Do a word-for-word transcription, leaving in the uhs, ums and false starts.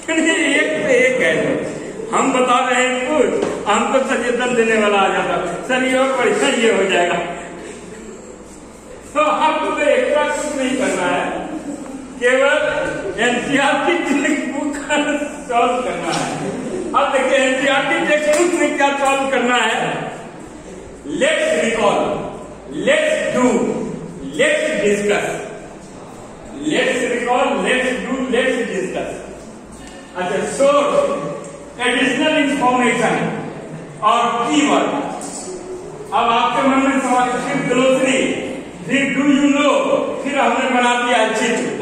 एक पे एक है। हम बता रहे हैं कुछ, हमको सचेतन देने वाला आ जाता, सर ये और बढ़िया ये हो जाएगा। तो आपको तो एक्स्ट्रा कुछ नहीं करना है, केवल एनसीईआरटी टेक्स्ट बुक सॉल्व करना है। अब देखिए एनसीईआरटी टेक्स्ट बुक में क्या सॉल्व करना है। Let's recall, let's do, let's discuss, let's recall, let's do, let's discuss. अच्छा, सोर्स, एडिशनल इंफॉर्मेशन और कीवर्ड। अब आपके मन में सवाल, फिर ग्लोसरी, फिर डू यू नो, फिर हमने बना दिया चित्र।